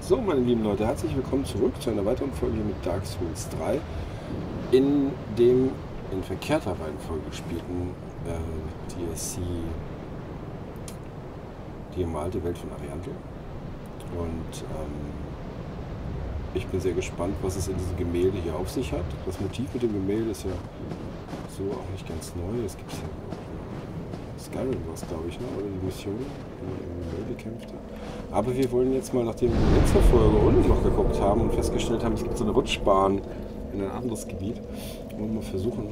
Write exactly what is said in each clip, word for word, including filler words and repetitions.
So, meine lieben Leute, herzlich willkommen zurück zu einer weiteren Folge mit Dark Souls drei in dem in verkehrter Reihenfolge gespielten äh, D L C Die gemalte Welt von Ariandel. Und ähm, ich bin sehr gespannt, was es in diesem Gemälde hier auf sich hat. Das Motiv mit dem Gemälde ist ja so auch nicht ganz neu. Es gibt ja Skyrim was, glaube ich, ne? Oder die Mission, wo man im Gemälde kämpfte. Aber wir wollen jetzt mal, nachdem wir in der letzten Folge unten noch geguckt haben und festgestellt haben, es gibt so eine Rutschbahn in ein anderes Gebiet, wollen wir mal versuchen,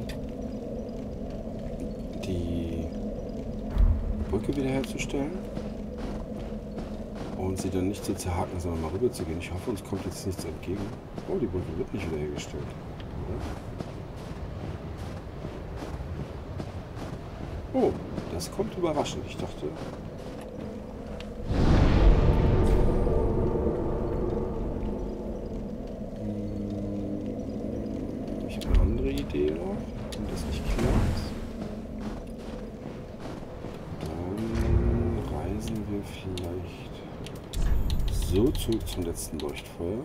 die Brücke wiederherzustellen und sie dann nicht zu zerhacken, sondern mal rüber zu gehen. Ich hoffe, uns kommt jetzt nichts entgegen. Oh, die Brücke wird nicht wiederhergestellt. Oh, das kommt überraschend. Ich dachte... Ich habe eine andere Idee noch, wenn das nicht klappt. Dann reisen wir vielleicht so zurück zum letzten Leuchtfeuer.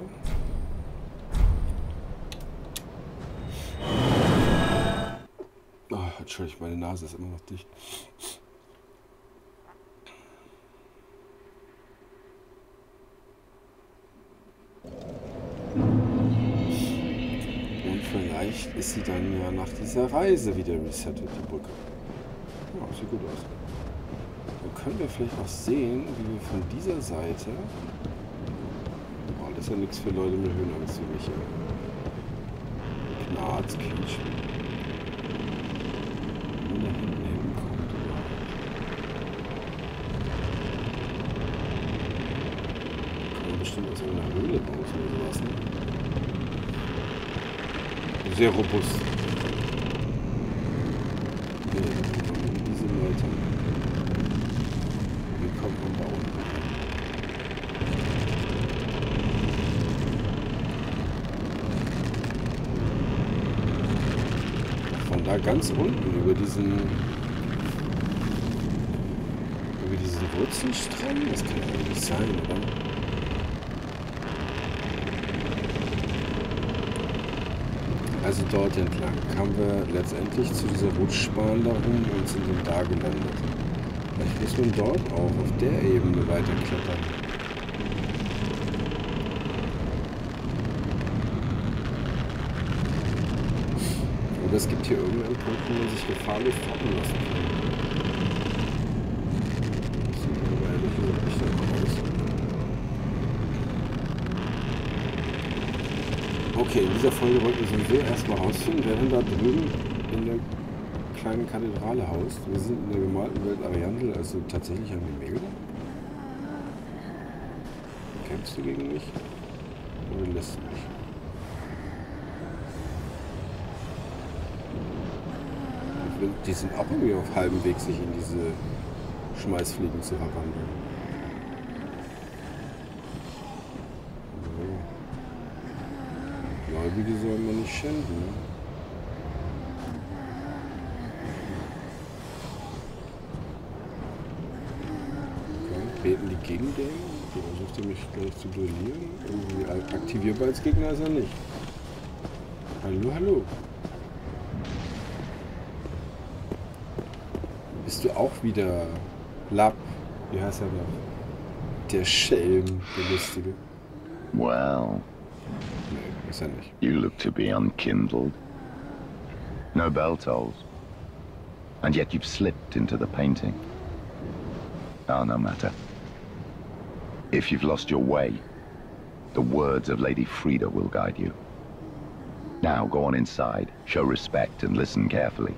Oh, Entschuldigung, meine Nase ist immer noch dicht. Und vielleicht ist sie dann ja nach dieser Reise wieder resettet, die Brücke. Ja, sieht gut aus. Dann können wir vielleicht auch sehen, wie wir von dieser Seite... Oh, das ist ja nichts für Leute mit Höhenangst wie mich. Knarz, Quietsch. Wo da hinten hinkommt überhaupt. Kann man bestimmt aus einer Höhle raus oder sowas, ne? Sehr robust. Nee, diese Leute. Wie kommt man da unten? Von da ganz unten über diesen über diesen Wurzelstrang? Das kann ja nicht sein, oder? Also dort entlang kamen wir letztendlich zu dieser Rutschbahn da rum und sind dann da gelandet. Vielleicht muss man dort auch auf der Ebene weiterklettern. Oder es gibt hier irgendeinen Punkt, wo man sich gefahrlos foppen lassen kann. Das sieht aber ehrlich gesagt nicht danach aus. Okay, in dieser Folge wollten wir sowieso erstmal rausfinden, wer denn da drüben in der kleinen Kathedrale haust. Wir sind in der gemalten Welt Ariandel, also tatsächlich ein Gemälde. Kämpfst du gegen mich? Oder lässt du mich? Die sind auch irgendwie auf halbem Weg, sich in diese Schmeißfliegen zu verwandeln. Gläubige sollen wir nicht schänden. Okay, treten die gegen den? Die versucht ihr mich gleich zu duellieren. Irgendwie aktivierbar als Gegner ist er nicht. Hallo, hallo. Bist du auch wieder Lab? Wie heißt er noch? Der Schelm, der Lustige. Well, Nee, ist er nicht. you look to be unkindled. No bell tolls. And yet you've slipped into the painting. Ah, no matter. If you've lost your way, the words of Lady Frida will guide you. Now go on inside, show respect and listen carefully.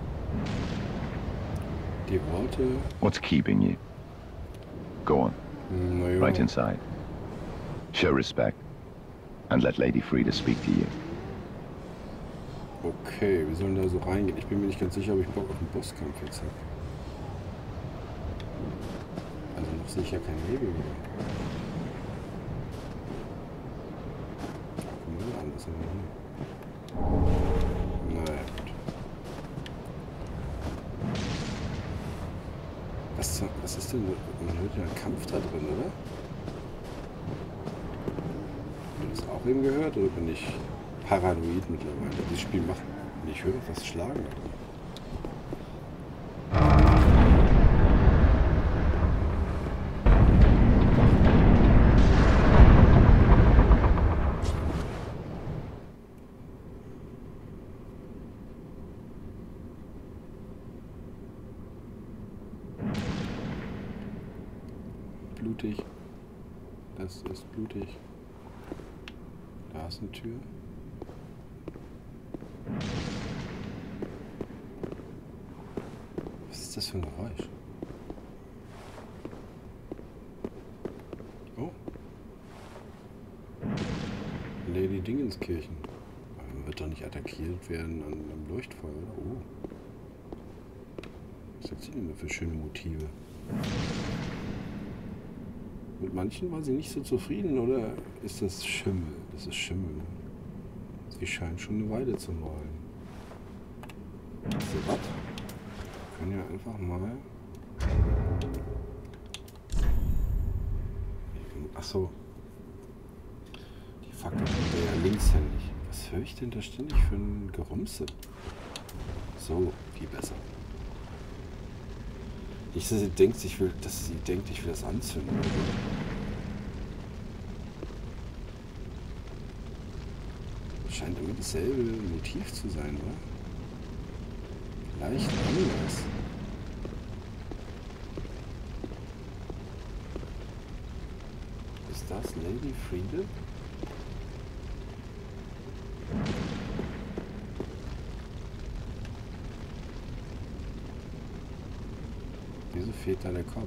Die Worte... What's keeping you? Go on, Na ja. right inside. Show respect and let Lady Frida speak to you. Okay, wir sollen da so reingehen. Ich bin mir nicht ganz sicher, ob ich Bock auf den Bosskampf jetzt habe. Also noch sehe ich ja keinen Nebel mehr. Guck mal an, was haben wir hier? Naja, gut. Was, was ist denn? Man hört ja einen Kampf da drin, oder? wem gehört oder bin ich paranoid mittlerweile? Dieses Spiel macht, wenn ich höre, was schlagen. Blutig. Das ist blutig. Da ist eine Tür. Was ist das für ein Geräusch? Oh. Lady Dingenskirchen. Man wird doch nicht attackiert werden an einem Leuchtfeuer, oder? Oh. Was hat sie denn für schöne Motive? Mit manchen war sie nicht so zufrieden, oder ist das Schimmel? Das ist Schimmel. Sie scheint schon eine Weile zu malen. So, was? Wir können ja einfach mal... Ach so. Die Fackel wäre ja linkshändig. Was höre ich denn da ständig für ein Gerumse? So, viel besser. Nicht, dass sie denkt, ich will, dass sie denkt, ich will das anzünden. Scheint immer dasselbe Motiv zu sein, oder? Leicht anders. Ist das Lady Friede? Wieso fehlt da der Kopf?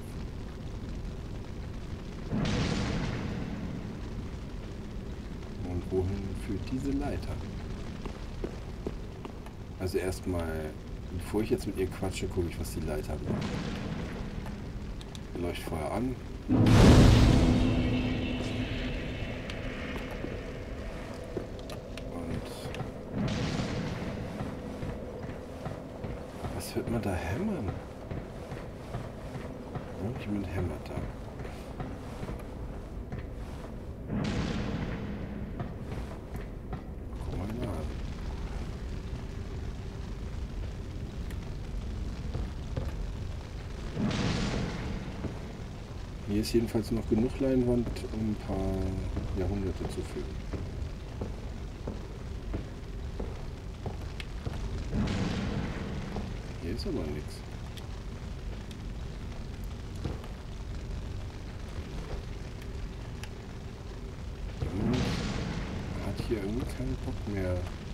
Und wohin führt diese Leiter? Also erstmal, bevor ich jetzt mit ihr quatsche, gucke ich, was die Leiter macht. Leuchtfeuer an. Und was wird man da hämmern? Jemand hämmert da. Guck mal nach. Hier ist jedenfalls noch genug Leinwand, um ein paar Jahrhunderte zu füllen. Hier ist aber nichts. Hier irgendwie keinen Bock mehr.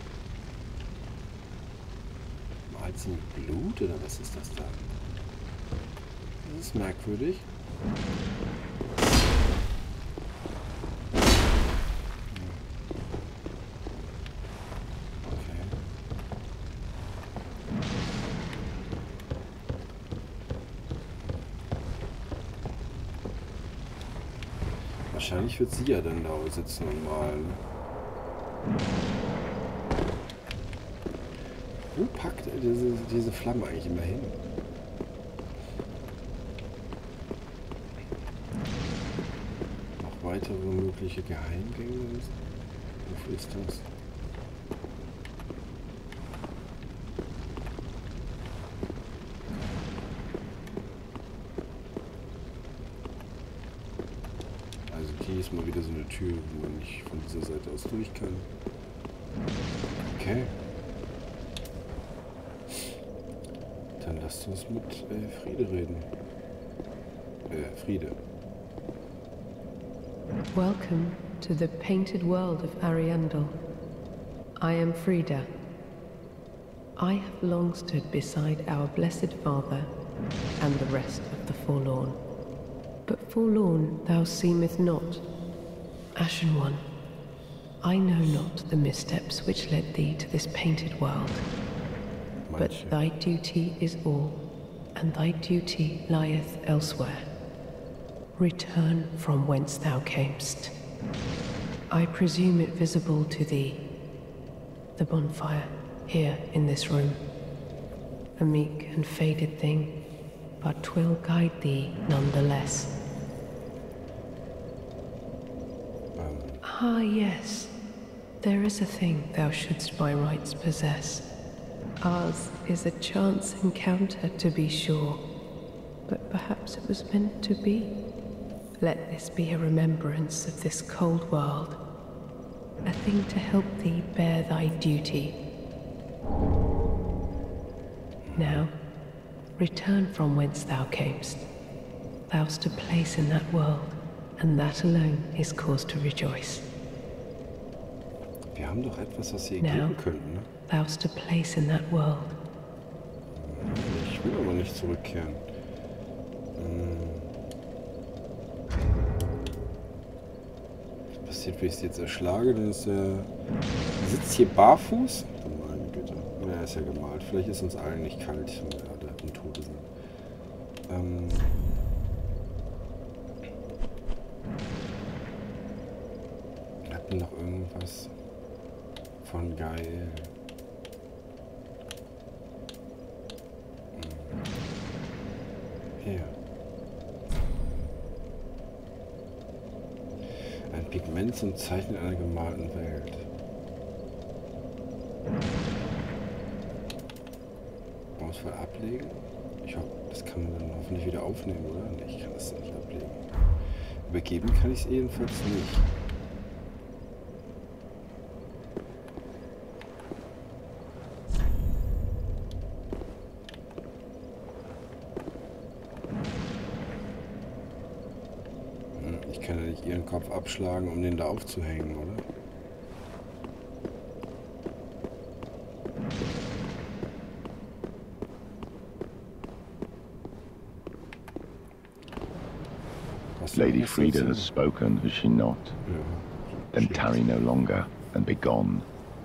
Malt sie mit Blut oder was ist das da? Das ist merkwürdig. Okay. Wahrscheinlich wird sie ja dann da sitzen und malen. Wo packt er diese, diese Flamme eigentlich immer hin? Noch weitere mögliche Geheimgänge? Wofür ist das? Also hier ist mal wieder so eine Tür, wo man nicht von dieser Seite aus durch kann. Okay. Dann lasst uns mit äh, Friede reden. Äh, Friede. Welcome to the painted world of Ariandel. I am Frida. I have long stood beside our blessed Father and the rest of the forlorn. But forlorn thou seemeth not. Ashen One, I know not the missteps which led thee to this painted world. But thy duty is all, and thy duty lieth elsewhere. Return from whence thou camest. I presume it visible to thee. The bonfire, here in this room. A meek and faded thing, but 'twill guide thee nonetheless. Um. Ah, yes, There is a thing thou shouldst by rights possess. Ours is a chance encounter, to be sure, but perhaps it was meant to be. Let this be a remembrance of this cold world, a thing to help thee bear thy duty. Now, return from whence thou camest. Thou'st a place in that world, and that alone is cause to rejoice. Wir haben doch etwas, was sie Now, geben könnten, ne? thou'st a place in that world. Ich will aber nicht zurückkehren. Hm. Was passiert, wenn ich sie jetzt erschlage? Dann ist der... Sitzt hier barfuß? Oh meine Güte. Ja, ist ja gemalt. Vielleicht ist uns allen nicht kalt, wenn wir alle im Tode sind. Ähm... Wir hatten noch irgendwas von geil. Hier. Ein Pigment zum Zeichnen einer gemalten Welt. Auswahl ablegen? Ich hoffe, das kann man dann hoffentlich wieder aufnehmen, oder? Nee, ich kann das nicht ablegen. Übergeben kann ich es jedenfalls nicht. Ich kann ja nicht ihren Kopf abschlagen, um den da aufzuhängen, oder? Lady Frida has spoken, has she not? Ja. Then tarry no longer and be gone.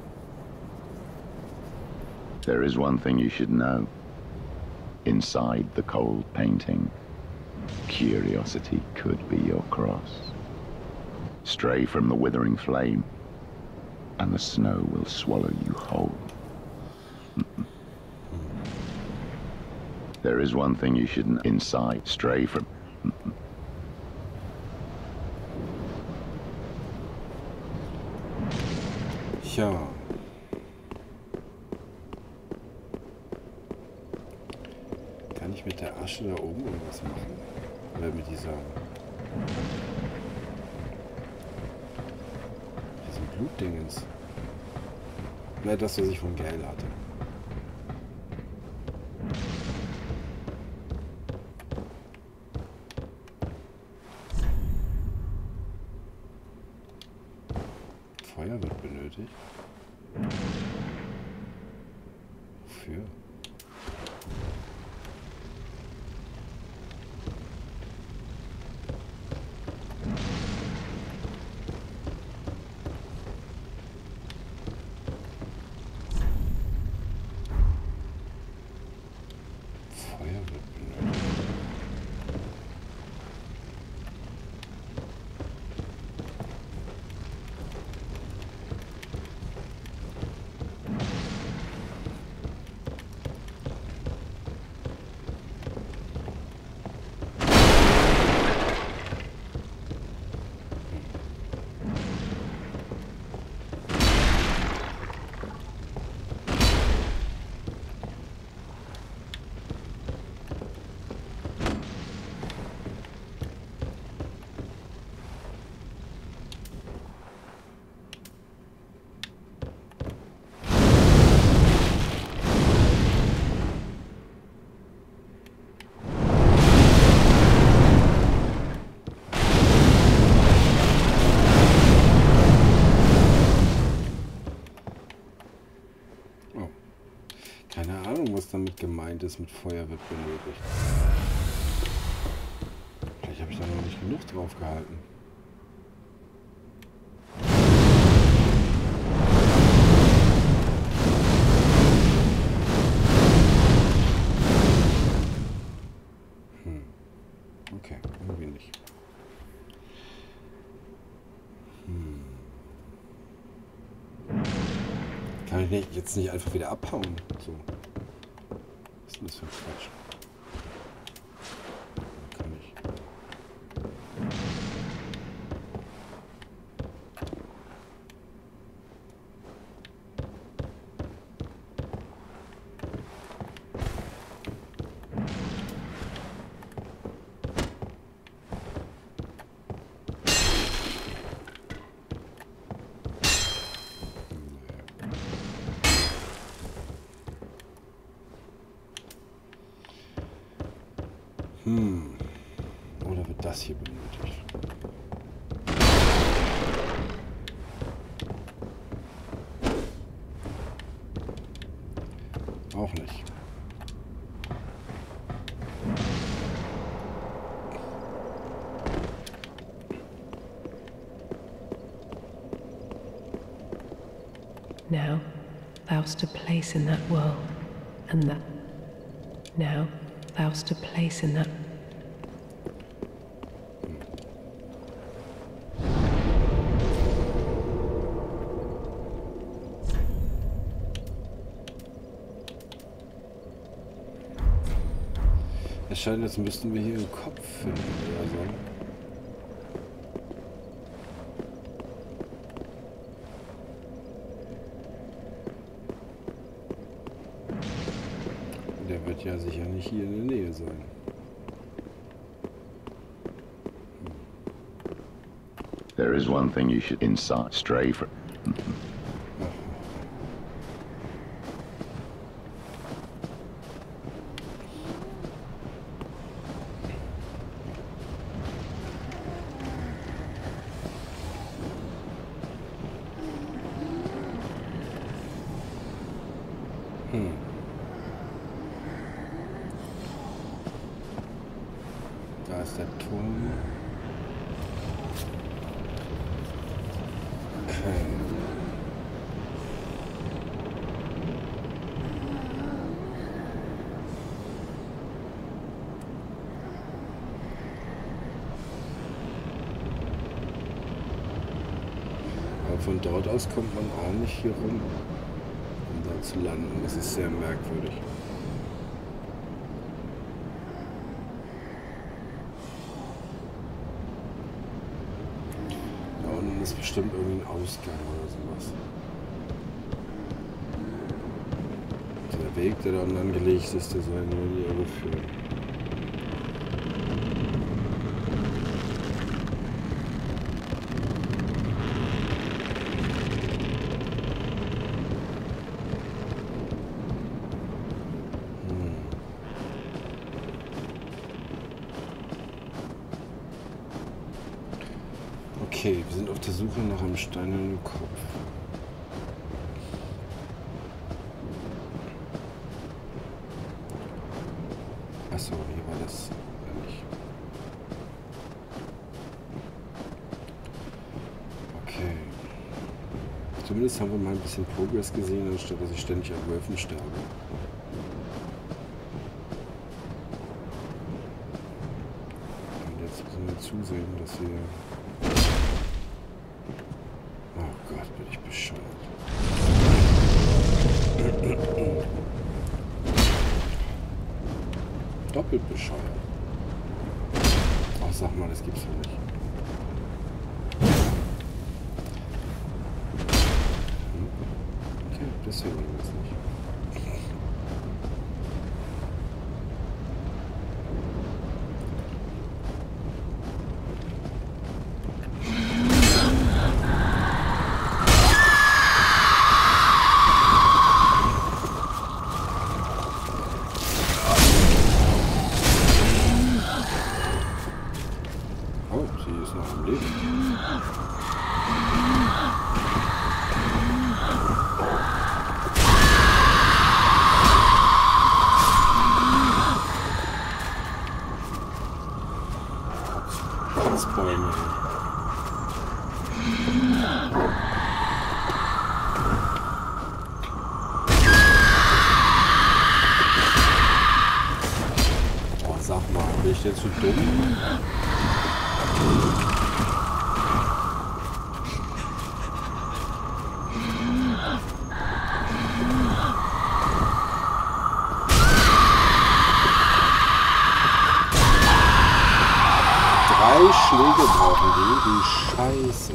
There is one thing you should know. Inside the cold painting, curiosity could be your cross. Stray from the withering flame, and the snow will swallow you whole. There is one thing you shouldn't inside. Stray from... Ja. Kann ich mit der Asche da oben irgendwas machen? Oder mit dieser... diesem Blutdingens? Oder das, was ich von Gael hatte. Feuer wird benötigt. Wofür? Feuer wird benötigt. Keine Ahnung, was damit gemeint ist, mit Feuer wird benötigt. Vielleicht habe ich da noch nicht genug drauf gehalten. Hm. Okay, irgendwie nicht. Hm. Kann ich nicht, jetzt nicht einfach wieder abhauen? So. Was ist denn das für ein Quatsch? Kann ich. Hm. Oder wird das hier benötigt? Auch nicht. Now, thou'st a place in that world, and that. Now, thou'st a place in that. Es scheint, als müssten wir hier einen Kopf finden oder so. Der wird ja sicher nicht hier in der Nähe sein. There is one thing you should inside stray from. Hm. Da ist der Turm. Okay. Aber von dort aus kommt man auch nicht hier rum, um da zu landen. Das ist sehr merkwürdig. Da unten ist bestimmt irgendwie ein Ausgang oder sowas. Der Weg, der da unten angelegt ist, der soll nur in die Irre führen. Okay, wir sind auf der Suche nach einem steinernen Kopf. Achso, hier war das ja nicht. Okay. Zumindest haben wir mal ein bisschen Progress gesehen, anstatt dass ich ständig an Wölfen sterbe. Und jetzt müssen wir zusehen, dass wir... Oh Gott, bin ich bescheuert. Doppelt bescheuert. Oh, sag mal, das gibt's ja nicht. Okay, deswegen ist es nicht. Oh, sag mal, bin ich jetzt zu dumm? Drei Schläge brauchen die, die Scheiße.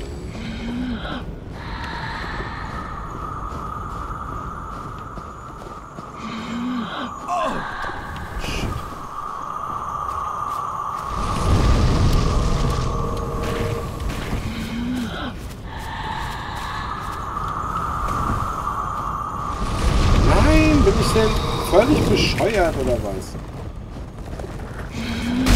Shit. Nein, bin ich denn völlig bescheuert oder was?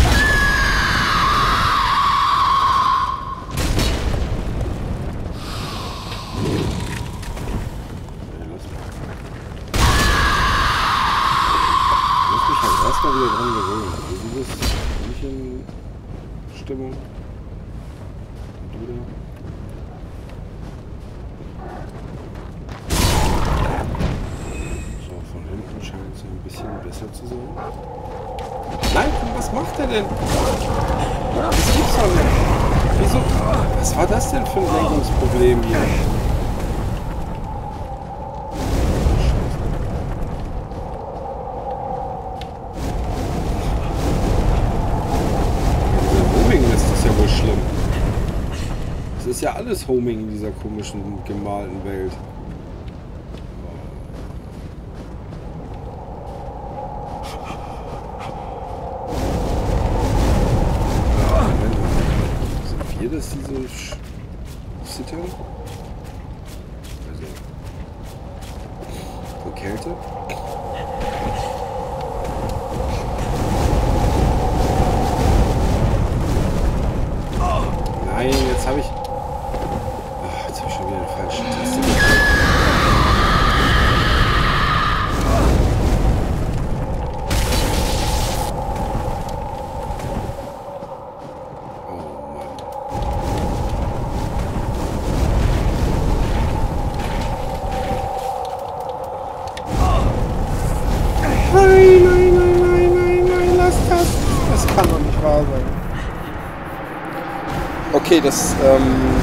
macht er denn? Das gibt's doch nicht. Wieso? Was war das denn für ein Lenkungsproblem hier? Dieser Homing-Mist ist ja wohl schlimm. Es ist ja alles Homing in dieser komischen, gemalten Welt. Dass die so zittern? Also vor Kälte? Nein, jetzt habe ich... Oh, jetzt habe ich schon wieder eine falsche Taste gedrückt. Okay, das, ähm...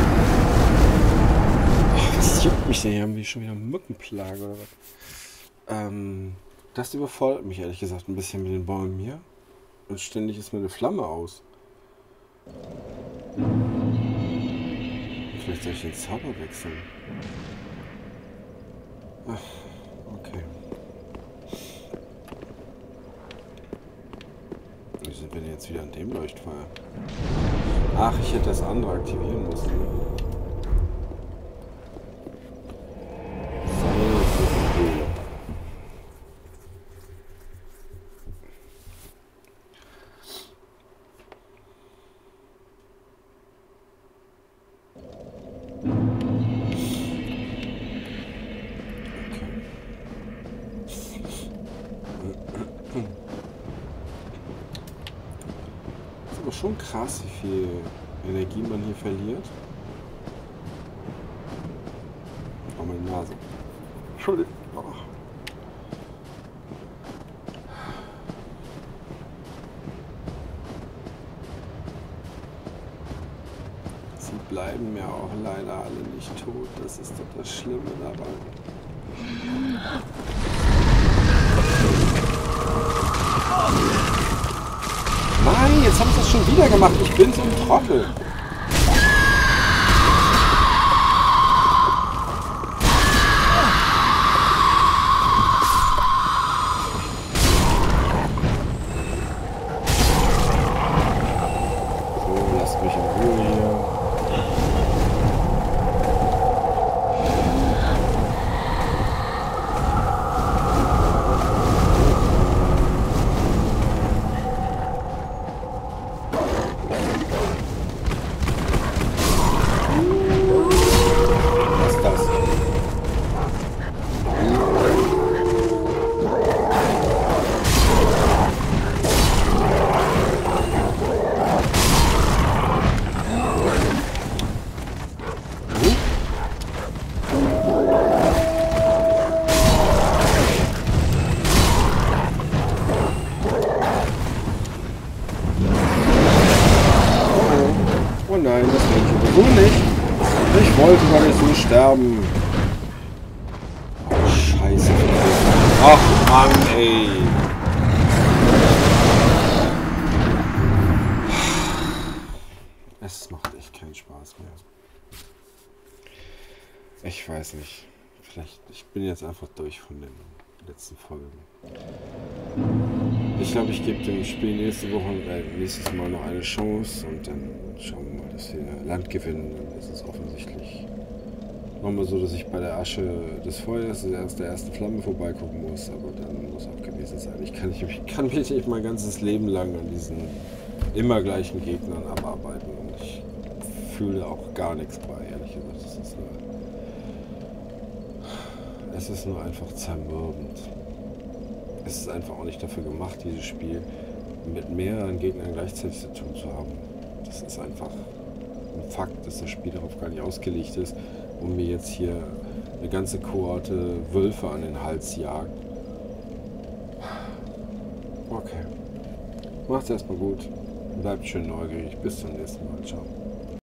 Oh, was juckt mich denn hier? Haben wir schon wieder Mückenplage oder was? Ähm... Das überfordert mich ehrlich gesagt ein bisschen mit den Bäumen hier. Und ständig ist mir eine Flamme aus. Vielleicht soll ich den Zauber wechseln. Ach, okay. Wie sind wir denn jetzt wieder an dem Leuchtfeuer? Ach, ich hätte das andere aktivieren müssen. Schon krass, wie viel Energie man hier verliert. Oh, meine Nase. Entschuldigung. Oh. Sie bleiben mir auch leider alle nicht tot. Das ist doch das Schlimme dabei. Nein, jetzt habe ich das schon wieder gemacht. Ich bin so ein Trottel. So, lasst mich in Ruhe hier. Nein, das will ich sowieso nicht. Ich wollte gar nicht so sterben. Oh, Scheiße. Ach Mann, ey. Es macht echt keinen Spaß mehr. Ich weiß nicht. Vielleicht, ich bin jetzt einfach durch von den letzten Folgen. Ich glaube, ich gebe dem Spiel nächste Woche, äh, nächstes Mal noch eine Chance und dann schauen wir mal, dass wir Land gewinnen. Dann ist es offensichtlich nochmal so, dass ich bei der Asche des Feuers, erst der ersten Flamme vorbeigucken muss, aber dann muss auch gewesen sein. Ich kann, ich kann mich nicht mein ganzes Leben lang an diesen immer gleichen Gegnern abarbeiten und ich fühle auch gar nichts bei, ehrlich gesagt. Es ist nur, es ist nur einfach zermürbend. Es ist einfach auch nicht dafür gemacht, dieses Spiel mit mehreren Gegnern gleichzeitig zu tun zu haben. Das ist einfach ein Fakt, dass das Spiel darauf gar nicht ausgelegt ist, um mir jetzt hier eine ganze Kohorte Wölfe an den Hals jagt. Okay. Macht's erstmal gut. Bleibt schön neugierig. Bis zum nächsten Mal. Ciao.